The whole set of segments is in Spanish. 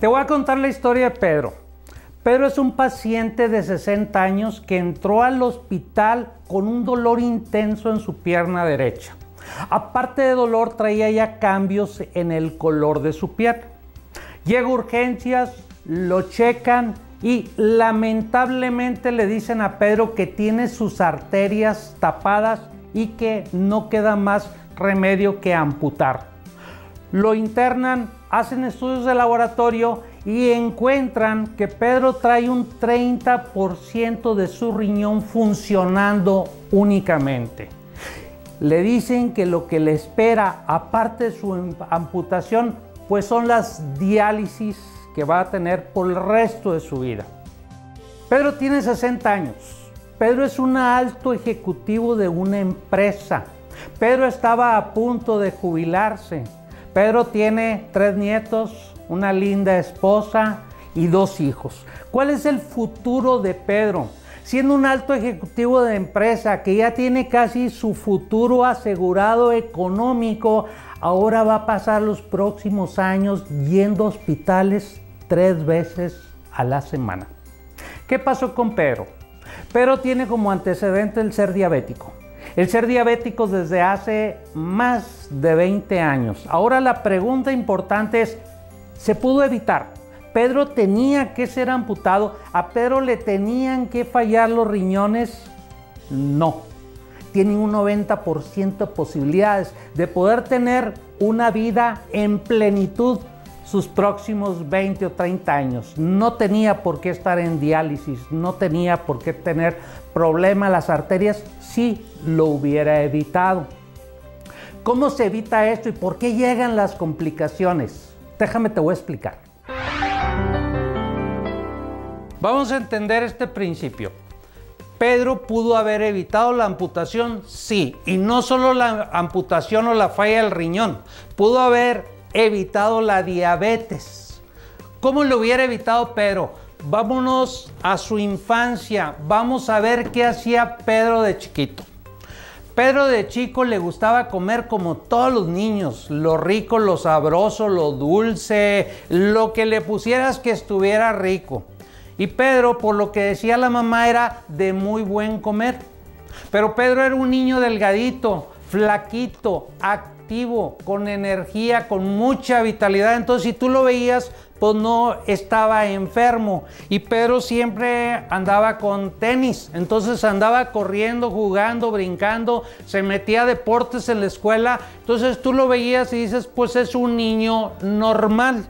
Te voy a contar la historia de Pedro. Pedro es un paciente de 60 años que entró al hospital con un dolor intenso en su pierna derecha. Aparte de dolor, traía ya cambios en el color de su piel. Llega a urgencias, lo checan y lamentablemente le dicen a Pedro que tiene sus arterias tapadas y que no queda más remedio que amputar. Lo internan, hacen estudios de laboratorio y encuentran que Pedro trae un 30% de su riñón funcionando únicamente. Le dicen que lo que le espera, aparte de su amputación, pues son las diálisis que va a tener por el resto de su vida. Pedro tiene 60 años. Pedro es un alto ejecutivo de una empresa. Pedro estaba a punto de jubilarse. Pedro tiene 3 nietos, una linda esposa y 2 hijos. ¿Cuál es el futuro de Pedro? Siendo un alto ejecutivo de empresa que ya tiene casi su futuro asegurado económico, ahora va a pasar los próximos años yendo a hospitales 3 veces a la semana. ¿Qué pasó con Pedro? Pedro tiene como antecedente el ser diabético. El ser diabético desde hace más de 20 años. Ahora la pregunta importante es, ¿se pudo evitar? ¿Pedro tenía que ser amputado? ¿A Pedro le tenían que fallar los riñones? No. Tiene un 90% de posibilidades de poder tener una vida en plenitud sus próximos 20 o 30 años. No tenía por qué estar en diálisis, no tenía por qué tener problema a las arterias si lo hubiera evitado. ¿Cómo se evita esto y por qué llegan las complicaciones? Déjame, te voy a explicar. Vamos a entender este principio. ¿Pedro pudo haber evitado la amputación? Sí, y no solo la amputación o la falla del riñón, pudo haber evitado la diabetes. ¿Cómo lo hubiera evitado Pedro? Vámonos a su infancia, vamos a ver qué hacía Pedro de chiquito. Pedro de chico le gustaba comer como todos los niños, lo rico, lo sabroso, lo dulce, lo que le pusieras que estuviera rico. Y Pedro, por lo que decía la mamá, era de muy buen comer. Pero Pedro era un niño delgadito, flaquito, activo, con energía, con mucha vitalidad. Entonces, si tú lo veías, pues no estaba enfermo. Y Pedro siempre andaba con tenis. Entonces andaba corriendo, jugando, brincando, se metía a deportes en la escuela. Entonces tú lo veías y dices, pues es un niño normal.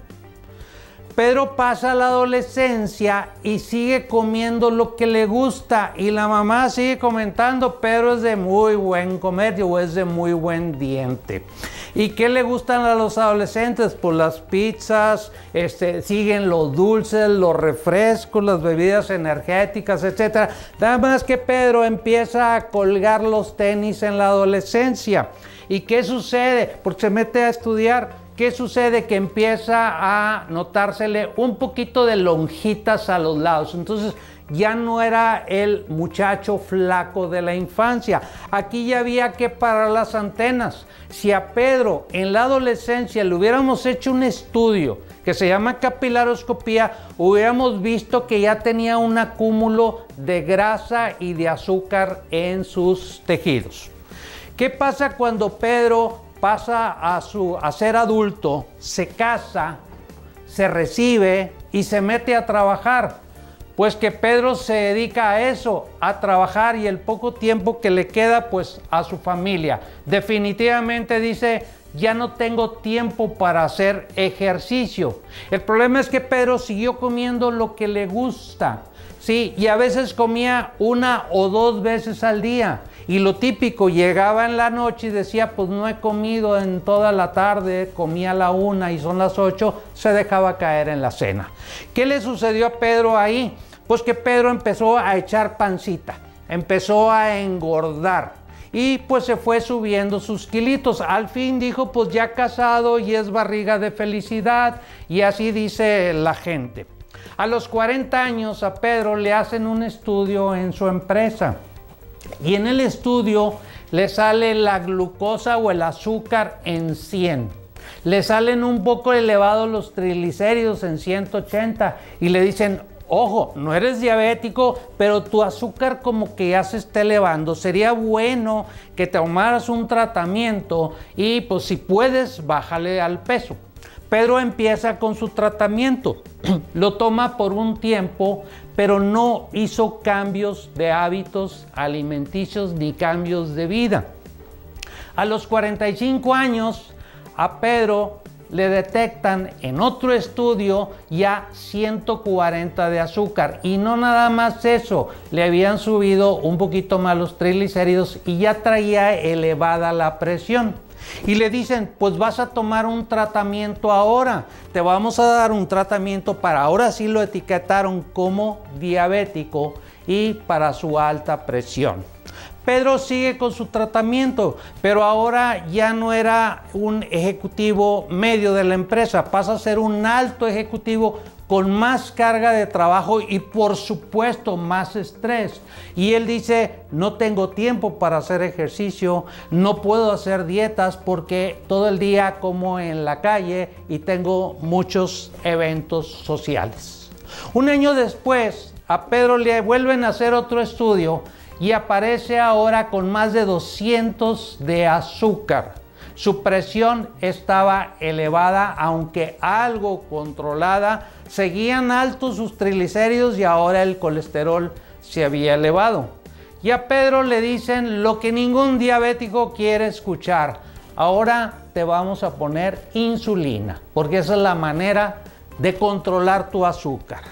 Pedro pasa a la adolescencia y sigue comiendo lo que le gusta y la mamá sigue comentando, Pedro es de muy buen comer o es de muy buen diente. ¿Y qué le gustan a los adolescentes? Pues las pizzas, siguen los dulces, los refrescos, las bebidas energéticas, etc. Nada más que Pedro empieza a colgar los tenis en la adolescencia. ¿Y qué sucede? Porque se mete a estudiar. ¿Qué sucede? Que empieza a notársele un poquito de lonjitas a los lados. Entonces ya no era el muchacho flaco de la infancia. Aquí ya había que parar las antenas. Si a Pedro en la adolescencia le hubiéramos hecho un estudio que se llama capilaroscopía, hubiéramos visto que ya tenía un acúmulo de grasa y de azúcar en sus tejidos. ¿Qué pasa cuando Pedro pasa a ser adulto, se casa, se recibe y se mete a trabajar? Pues que Pedro se dedica a eso, a trabajar y el poco tiempo que le queda pues a su familia. Definitivamente dice, ya no tengo tiempo para hacer ejercicio. El problema es que Pedro siguió comiendo lo que le gusta, ¿sí? Y a veces comía 1 o 2 veces al día. Y lo típico, llegaba en la noche y decía, pues no he comido en toda la tarde, comía a la 1 y son las 8, se dejaba caer en la cena. ¿Qué le sucedió a Pedro ahí? Pues que Pedro empezó a echar pancita, empezó a engordar y pues se fue subiendo sus kilitos. Al fin dijo, pues ya casado y es barriga de felicidad, y así dice la gente. A los 40 años a Pedro le hacen un estudio en su empresa. Y en el estudio le sale la glucosa o el azúcar en 100. le salen un poco elevados los triglicéridos en 180 y le dicen, ojo, no eres diabético, pero tu azúcar como que ya se está elevando. Sería bueno que tomaras un tratamiento y pues si puedes, bájale al peso. Pedro empieza con su tratamiento, lo toma por un tiempo, pero no hizo cambios de hábitos alimenticios ni cambios de vida. A los 45 años, a Pedro le detectan en otro estudio ya 140 de azúcar. Y no nada más eso, le habían subido un poquito más los triglicéridos y ya traía elevada la presión. Y le dicen, pues vas a tomar un tratamiento ahora, te vamos a dar un tratamiento para, ahora sí lo etiquetaron como diabético y para su alta presión. Pedro sigue con su tratamiento, pero ahora ya no era un ejecutivo medio de la empresa, pasa a ser un alto ejecutivo con más carga de trabajo y por supuesto más estrés. Y él dice, no tengo tiempo para hacer ejercicio, no puedo hacer dietas porque todo el día como en la calle y tengo muchos eventos sociales. Un año después, a Pedro le vuelven a hacer otro estudio y aparece ahora con más de 200 de azúcar. Su presión estaba elevada, aunque algo controlada. Seguían altos sus triglicéridos y ahora el colesterol se había elevado. Y a Pedro le dicen lo que ningún diabético quiere escuchar. Ahora te vamos a poner insulina, porque esa es la manera de controlar tu azúcar.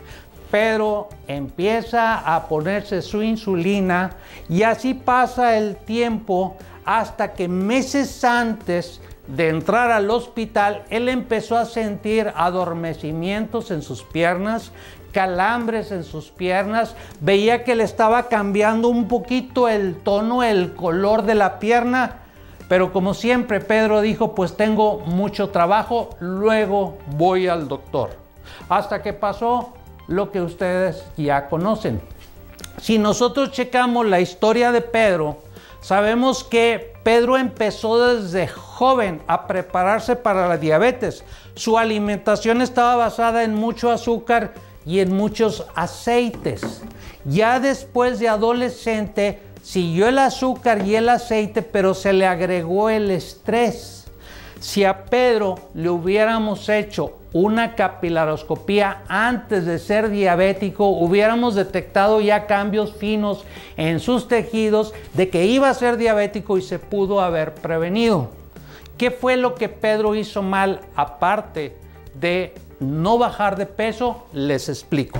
Pedro empieza a ponerse su insulina y así pasa el tiempo hasta que meses antes de entrar al hospital, él empezó a sentir adormecimientos en sus piernas, calambres en sus piernas, veía que le estaba cambiando un poquito el tono, el color de la pierna, pero como siempre Pedro dijo, pues tengo mucho trabajo, luego voy al doctor. Hasta que pasó lo que ustedes ya conocen. Si nosotros checamos la historia de Pedro, sabemos que Pedro empezó desde joven a prepararse para la diabetes. Su alimentación estaba basada en mucho azúcar y en muchos aceites. Ya después de adolescente, siguió el azúcar y el aceite, pero se le agregó el estrés. Si a Pedro le hubiéramos hecho una capilaroscopía antes de ser diabético, hubiéramos detectado ya cambios finos en sus tejidos de que iba a ser diabético y se pudo haber prevenido. ¿Qué fue lo que Pedro hizo mal aparte de no bajar de peso? Les explico.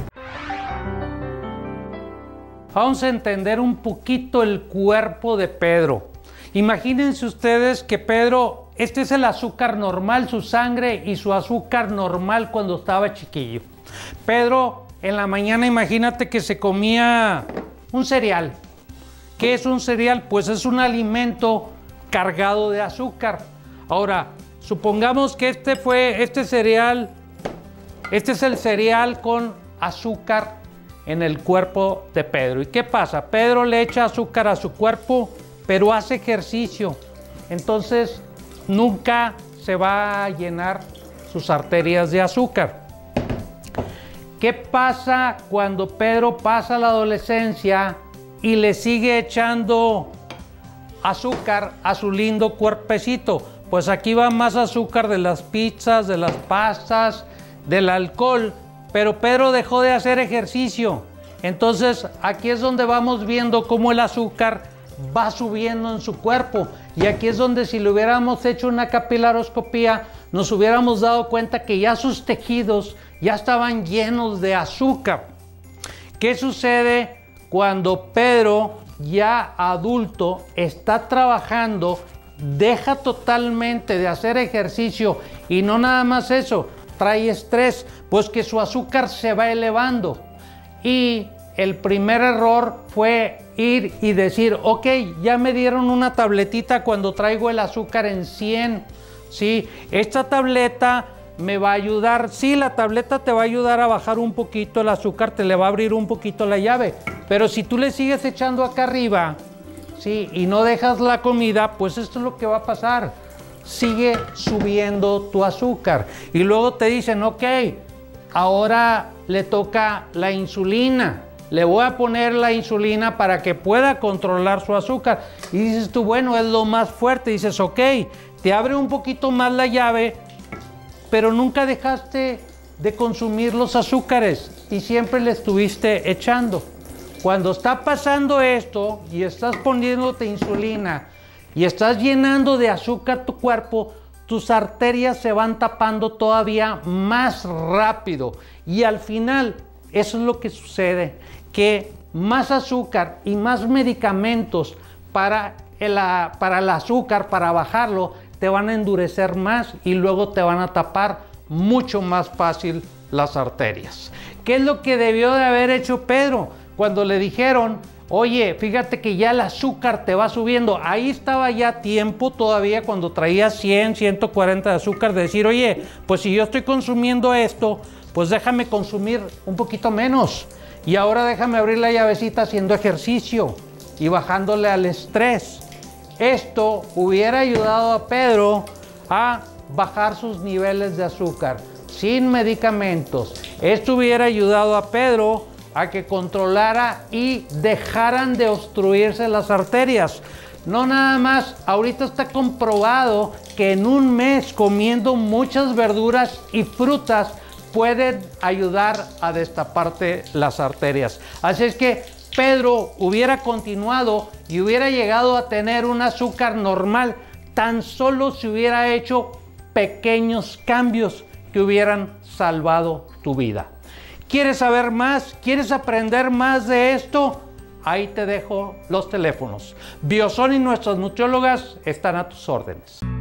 Vamos a entender un poquito el cuerpo de Pedro. Imagínense ustedes que Pedro, este es el azúcar normal, su sangre y su azúcar normal cuando estaba chiquillo. Pedro en la mañana, imagínate que se comía un cereal. ¿Qué es un cereal? Pues es un alimento cargado de azúcar. Ahora, supongamos que este es el cereal con azúcar en el cuerpo de Pedro. ¿Y qué pasa? Pedro le echa azúcar a su cuerpo, pero hace ejercicio. Entonces, nunca se va a llenar sus arterias de azúcar. ¿Qué pasa cuando Pedro pasa la adolescencia y le sigue echando azúcar a su lindo cuerpecito? Pues aquí va más azúcar de las pizzas, de las pastas, del alcohol, pero Pedro dejó de hacer ejercicio. Entonces, aquí es donde vamos viendo cómo el azúcar va subiendo en su cuerpo, y aquí es donde si le hubiéramos hecho una capilaroscopía nos hubiéramos dado cuenta que ya sus tejidos ya estaban llenos de azúcar. ¿Qué sucede cuando Pedro, ya adulto, está trabajando, deja totalmente de hacer ejercicio y no nada más eso, trae estrés? Pues que su azúcar se va elevando. Y el primer error fue ir y decir, ok, ya me dieron una tabletita cuando traigo el azúcar en 100, ¿sí? Esta tableta me va a ayudar, sí, la tableta te va a ayudar a bajar un poquito el azúcar, te le va a abrir un poquito la llave, pero si tú le sigues echando acá arriba, ¿sí? Y no dejas la comida, pues esto es lo que va a pasar. sigue subiendo tu azúcar. Y luego te dicen, ok, ahora le toca la insulina. Le voy a poner la insulina para que pueda controlar su azúcar. Y dices tú, bueno, es lo más fuerte. Dices, ok, te abre un poquito más la llave, pero nunca dejaste de consumir los azúcares y siempre le estuviste echando. Cuando está pasando esto y estás poniéndote insulina y estás llenando de azúcar tu cuerpo, tus arterias se van tapando todavía más rápido. Y al final, eso es lo que sucede, que más azúcar y más medicamentos para el azúcar, para bajarlo, te van a endurecer más y luego te van a tapar mucho más fácil las arterias. ¿Qué es lo que debió de haber hecho Pedro cuando le dijeron, oye, fíjate que ya el azúcar te va subiendo? Ahí estaba ya tiempo todavía cuando traía 100, 140 de azúcar de decir, oye, pues si yo estoy consumiendo esto, pues déjame consumir un poquito menos. Y ahora déjame abrir la llavecita haciendo ejercicio y bajándole al estrés. Esto hubiera ayudado a Pedro a bajar sus niveles de azúcar sin medicamentos. Esto hubiera ayudado a Pedro a que controlara y dejaran de obstruirse las arterias. No nada más, ahorita está comprobado que en un mes comiendo muchas verduras y frutas pueden ayudar a destaparte las arterias. Así es que Pedro hubiera continuado y hubiera llegado a tener un azúcar normal, tan solo si hubiera hecho pequeños cambios que hubieran salvado tu vida. ¿Quieres saber más? ¿Quieres aprender más de esto? Ahí te dejo los teléfonos. Biosón y nuestras nutriólogas están a tus órdenes.